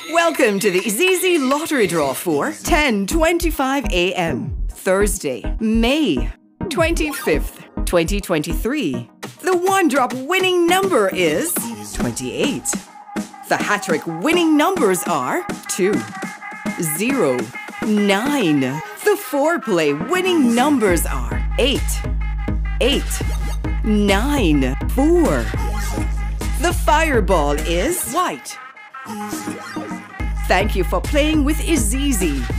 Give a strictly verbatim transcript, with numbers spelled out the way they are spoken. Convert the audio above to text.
Welcome to the IZIZZI lottery draw for ten twenty-five a m Thursday, May twenty-fifth, twenty twenty-three. The one-drop winning number is twenty-eight. The HaTTrik winning numbers are two, zero, nine. The four-play winning numbers are eight, eight, nine, four. The fireball is white. Thank you for playing with IZIZZI.